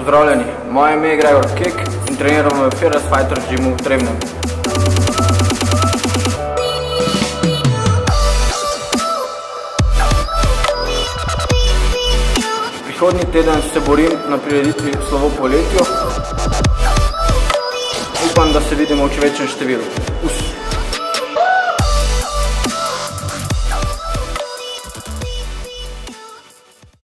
Pozdravljeni, moje ime je Gregor Kek in treniramo v Fearless Fighters Gymu v Trebnjem. Prihodnji teden se borim na prireditvi Slovo poletju. Upam, da se vidimo v čim večjem številu.